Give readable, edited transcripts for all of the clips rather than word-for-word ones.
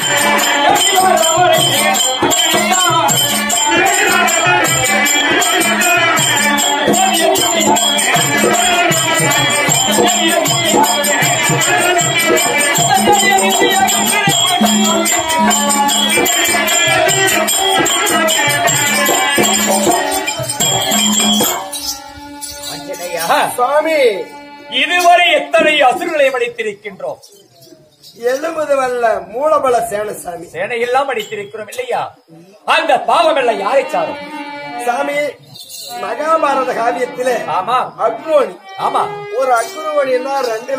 சுவாமி, இதுவரை எத்தனை அசுரர்களை அடித்திருக்கின்றோம்? 70 வல்ல மூலபல சேனை சாமி. சேனையெல்லாம் அடித்திருக்கிறோம் இல்லையா? அந்த பாவம் எல்லாம் யாரை சாரும்? சாமி, மகாபாரத காவியத்திலே ஆமா அக்ரோணி, ஆமா, ஒரு அக்ரோணின்னா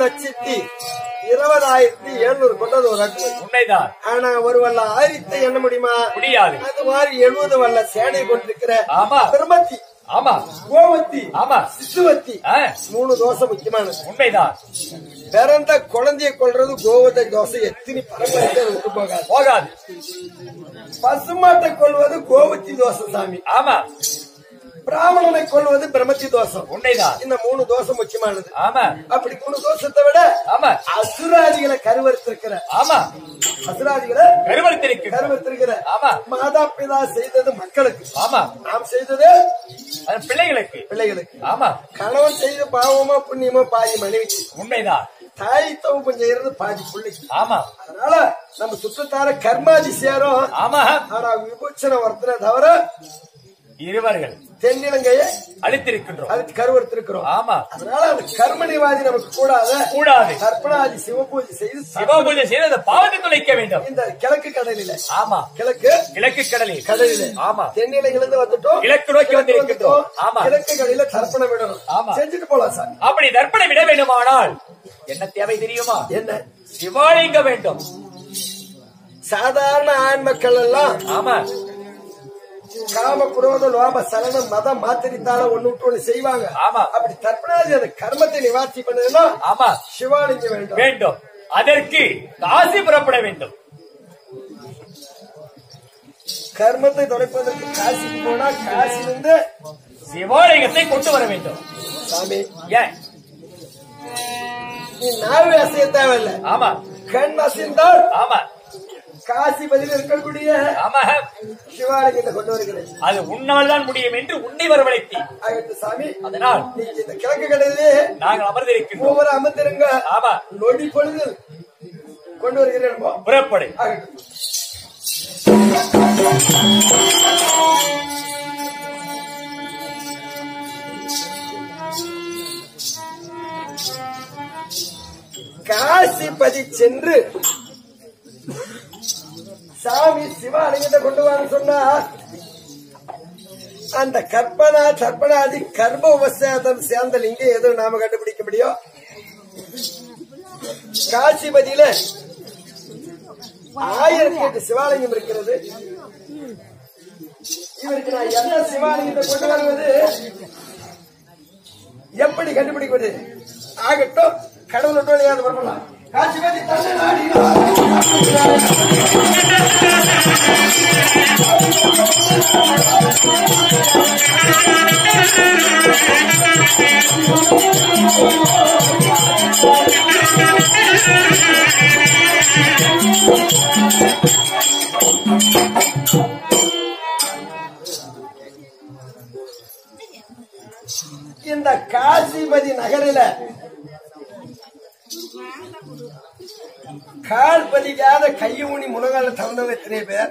2,20,700 கொண்டது ஒரு அக்ரோணி. உண்மைதான். ஆனா ஒரு வல்ல ஆயிரத்தை எண்ண முடியுமா? முடியாது. அது மாதிரி 70 வல்ல சேனை கொண்டிருக்கிற ஆமா பிரமத்தி, ஆமா, கோவத்தி, ஆமா, சிசுவத்தி 3 தோசை முக்கியமானது. உண்மைதான். பிறந்த குழந்தைய கொள்றது கோவத தோசை எத்தனை பரம்பரை விட்டு போகாது போகாது. பசுமாட்டை கொள்வது கோவத்தி தோசை சாமி. ஆமா, பிராமணனை கொள்வது பிரம்மத்தி தோஷம். உண்மைதான். இந்த 3 தோஷம் முக்கியமானது. ஆமா, அப்படி 3 தோஷத்தை விட ஆமா, அசுராதிகளை கருவறுத்திருக்கிற, ஆமா, அசுராதிகளை கருவறுத்திருக்கிற, ஆமா, மாதா பிதா செய்தது மக்களுக்கு, ஆமா, நாம் செய்தது பிள்ளைகளுக்கு, ஆமா, கணவன் செய்த பாவமோ புண்ணியமோ பாதி மனைவிக்கு, உண்மைதான். தாய் தவம் கொஞ்சம் இருந்து பாதி பிள்ளைக்கு. ஆமா, அதனால நம்ம சுற்றத்தார கர்மாதி சேரும். ஆமா, ஆனா விபூச்சன வர்த்தனை தவிர இருவர்கள் தென்னிலங்கையை அழித்திருக்கின்றோம், அதுக்கு கருவறுத்திருக்கிறோம். ஆமா, அதனால அந்த கர்மணிவாதி நமக்கு கூடாது. கற்பனாதி சிவபூஜை செய்து அந்த பாவத்தை துளைக்க வேண்டும். இந்த கிழக்கு கடலில, ஆமா, கிழக்கு கடலில், ஆமா, தென்னிலையிலிருந்து வந்துட்டோம், கிழக்கு நோக்கி வந்திருக்கின்றோம். ஆமா, கிழக்கு கடலில தர்ப்பணம் விடணும். ஆமா, செஞ்சுட்டு போலாம் சார். அப்படி தர்ப்பணம் விட வேண்டுமானால் என்ன தேவை தெரியுமா? என்ன? சிவாலிங்க வேண்டும். சாதாரண ஆண் மக்கள் எல்லாம், ஆமா, காம குரோத லோப சலனம் மதம் மாத்திரித்தால ஒண்ணு விட்டு ஒண்ணு செய்வாங்க. ஆமா, அப்படி தர்ப்பணாதி அந்த கர்மத்தை நிவார்த்தி பண்ணதுன்னா, ஆமா, சிவாலிங்கம் வேண்டும். அதற்கு காசி புறப்பட வேண்டும். கர்மத்தை தொலைப்பதற்கு காசிக்கு போனா காசிலிருந்து சிவாலயத்தை கொண்டு வர வேண்டும். சாமி, ஏன் நீ நாவே அசைய தேவையில்லை. ஆமா, கண் அசைந்தால், ஆமா, காசி பதில் இருக்கக்கூடிய, ஆமா, சிவாலயத்தை கொண்டு வருகிறேன். அது உன்னால் தான் முடியும் என்று உன்னை வரவழைத்தி சாமி. அதனால் நீ இந்த கிழக்கு கடலிலே நாங்கள் அமர்ந்திருக்கிறோம். ஒவ்வொரு அமர்ந்திருங்க. ஆமா, நொடி பொழுது கொண்டு வருகிறேன். புறப்படு. காசிபதி சென்று சாமி சிவாலயத்தை கொண்டு வர சொன்னா, அந்த கற்பனா சற்பனாதி கர்ப்ப உபசாதம் சேர்ந்த லிங்கம் ஏதோ நாம கண்டுபிடிக்க முடியும். காசிபதியில 1008 சிவாலயம் இருக்கிறது. இவருக்கு நான் எந்த சிவாலயத்தை கொண்டு வருவது, எப்படி கண்டுபிடிப்பது? ஆகட்டும், கடவுள் வழியாக வரலாம். காசிபதி தன்னை நாடினார். இந்த காசிபதி நகரில கால் பதிக்காத கையூனி முனகால தவந்தவங்க எத்தனை பேர்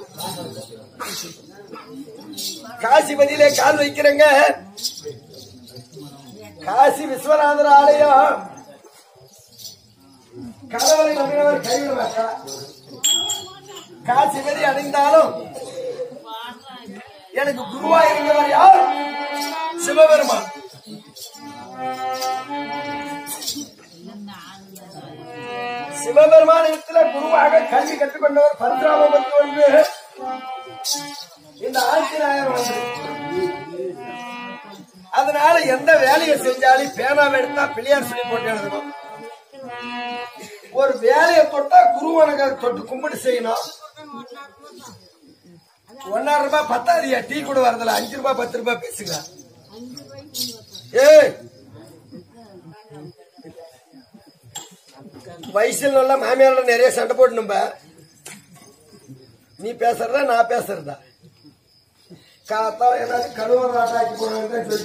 காசிபதியிலே கால் வைக்கிறங்க. காசி விஸ்வநாதர் ஆலயம் கடவுளை நம்பினவர் கைவிட மாட்டார். காசிபதி அடைந்தாலும் எனக்கு குருவா இருந்தவர் யார்? சிவபெருமான். சிவபெருமானத்துல குருவாக கல்வி கற்றுக்கொண்டவர் பரசுராமபுரத்து வந்து இந்த ஆட்சிநாயர் வந்து. அதனால எந்த வேலையை செஞ்சாலும் பேனாவை எடுத்தா பிள்ளையார் சொல்லி போட்டு எழுதணும். ஒரு வேலையை தொட்டா குருவனுக்கு தொட்டு கும்பிட்டு செய்யணும். 1.5 ரூபாய் 10 டீ கூட வரதில்ல. 5 ரூபாய் 10 ரூபாய் பேசுங்க. ஏய், வயசுல நல்லா மாமியாரோட நிறைய சண்டை போட்டு நம்ம நீ பேசுறதா நான் பேசுறதா? காத்தால ஏதாச்சும் கழுவ ஆட்டாக்கி போனாங்க.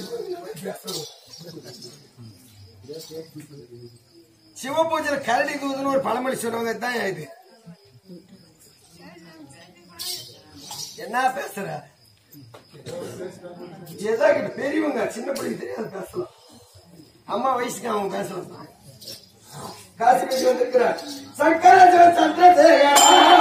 சிவ பூஜையில கரடி தூதுன்னு ஒரு பழமொழி சொல்றவங்க தான் இது. என்ன பேசுற? ஏதோ பெரியவங்க சின்ன பிள்ளைக்கு தெரியாது பேசலாம். அம்மா வயசுக்கு அவங்க பேசலாம். காசி பேசி வந்திருக்கிறார். சங்கராச்சாரிய சந்திரசேகர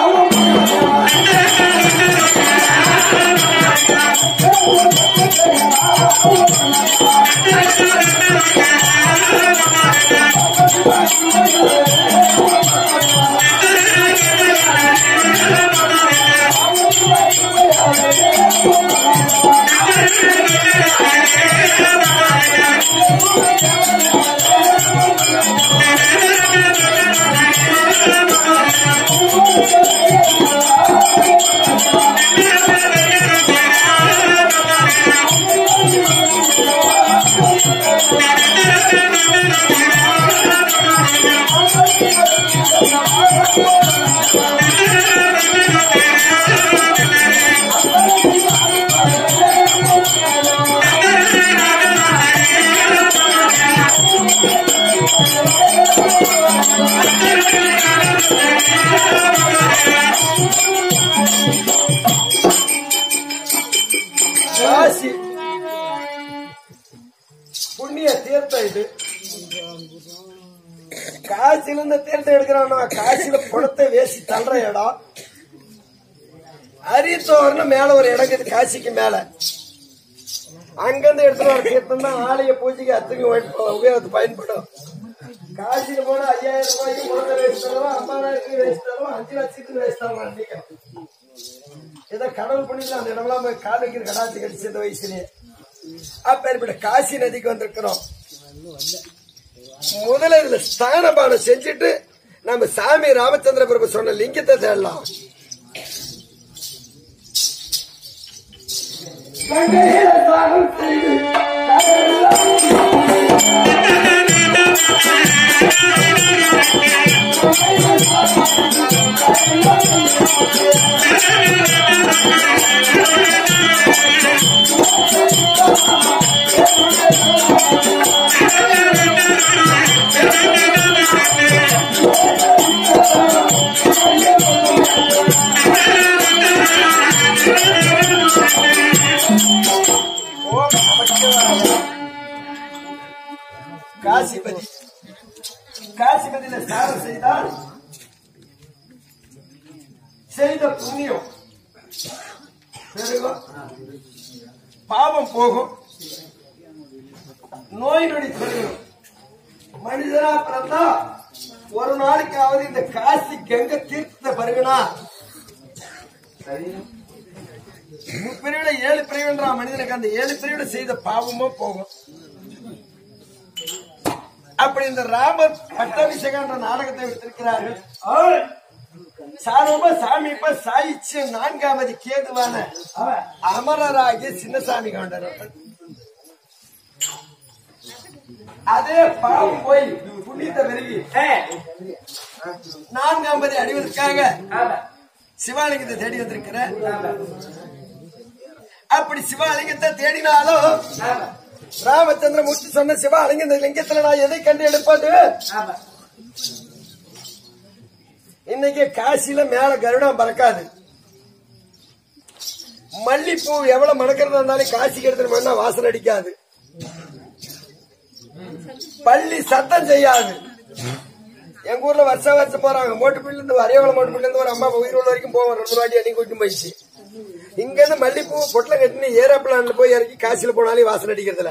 காசி புண்ணிய தீர்த்தம் இது. காசில இருந்து தீர்த்தம் எடுக்கிறான். காசில குடத்தை வேசி தள்ளுற இடம். அரித்தோர்னு மேல ஒரு இடம் காசிக்கு மேல. அங்கிருந்து எடுத்துட்டு வர தீர்த்தம் தான் ஆலய பூஜைக்கு அத்தனை உபயோகத்துக்கு பயன்படும். காசில போன 5000 ரூபாய்க்கு குடத்தை வேசி தருவோம், 50,000 வேசி தருவோம், 5 லட்சத்துக்கு வேசி தருவோம். நினைக்கிறேன் ஏதோ கடவுள் பண்ணிட்டு அந்த இடம்லாம் போய் கால் வைக்கிற கடாச்சி கடிச்சு இந்த வயசுலயே. அப்ப காசி நதிக்கு வந்திருக்கிறோம். முதல்ல இதுல ஸ்தானபானம் செஞ்சுட்டு நம்ம சாமி ராமச்சந்திர பிரபு சொன்ன லிங்கத்தை தேடலாம். காசிபதி காசிபதியில ஸ்நானம் செய்தால் செய்த புண்ணியம் பெருகும், பாவம் போகும், நோய் நொடி பெருகும். மனிதனா பிறந்தா ஒரு நாளைக்காவது இந்த காசி கங்கை தீர்த்தத்தை பருகினா முப்பிரிவிட 7 பிரிவுன்றா மனிதனுக்கு. அந்த 7 பிரிவிட செய்த பாவமும் போகும். அப்படி இந்த ராமர் பட்டாபிஷேகம் என்ற நாடகத்தை எடுத்திருக்கிறார்கள். சாரம்ப சாமி இப்ப சாயிச்சு 4ஆவது கேதுவான அமரராகிய சின்னசாமி கவுண்டர். அதே பாவம் போய் புண்ணியத்தை பெருகி 4ஆவது அடைவதற்காக சிவாலிங்கத்தை தேடி வந்திருக்கிற. அப்படி சிவாலிங்கத்தை தேடினாலும் ராமச்சந்திரமூர்த்தி சொன்ன சிவாலிங்க இந்த லிங்கத்துல நான் எதை கண்டு எடுப்பது? இன்னைக்கு காசியில மேல கருடம் பறக்காது. மல்லிப்பூ எவ்வளவு மணக்கிறதா இருந்தாலும் காசிக்கு எடுத்துட்டு வாசல் அடிக்காது. பள்ளி சத்தம் செய்யாது. எங்க ஊர்ல வருஷம் போறாங்க. மோட்டுப்பிள்ள இருந்து அரியவளம் மோட்டுப்பிள்ள இருந்து ஒரு அம்மா உயிர் உள்ள வரைக்கும் போவோம். 2 வாட்டி அடி கூட்டி போயிடுச்சு. இங்க இருந்து மல்லிப்பூ பொட்டல கட்டினு ஏரோப்ளான்ல போய் இறக்கி காசில போனாலே வாசல் அடிக்கிறதுல,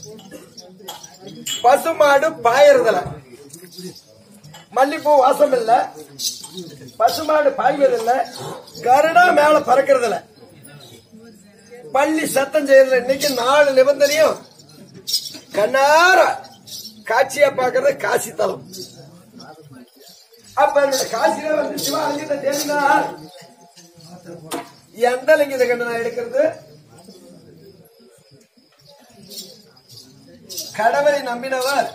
பசுமாடு பாயறதுல. மல்லிப்பூ வாசம் இல்ல, பசுமாடு பாய்வதில்ல, கருடா மேல பறக்கிறதுல, பள்ளி சத்தம் செய்யறதுல. இன்னைக்கு 4 நிபந்தனையும் கண்ணார காட்சியா பாக்குறது காசி தலம். அப்ப காசியில வந்து சிவாலிங்கத்தை தேடினார். எந்த லிங்கத்தை கண்டு நான் எடுக்கிறது? கடவுளை நம்பினவர்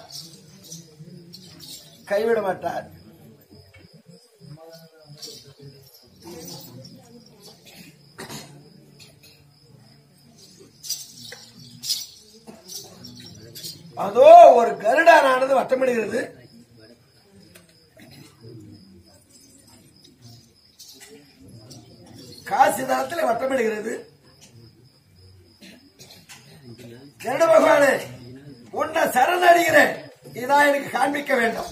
கைவிட மாட்டார். அதோ ஒரு கருடானது வட்டமிடுகிறது. காசிதாரத்தில் வட்டமிடுகிறது. கருட பகவானே, உன்னை சரணடைகிறேன், இதான் எனக்கு காண்பிக்க வேண்டும்.